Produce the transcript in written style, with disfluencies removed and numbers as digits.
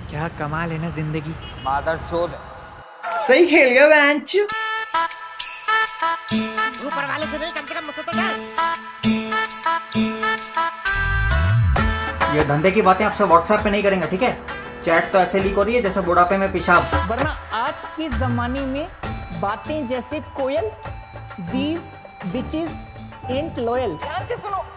क्या कमाल है ना जिंदगी। मादर चोद। सही खेल गया बेंच। ऊपर वाले से नहीं, कम से कम मुझसे तो डर। ये धंधे की बातें आपसे व्हाट्सएप पे नहीं करेंगे, ठीक है? चैट तो ऐसे लीक हो रही है जैसे बुढ़ापे में पेशाब। वरना आज के जमाने में बातें जैसे कोयल, दीज बिचेस एंड लॉयल। ध्यान से सुनो,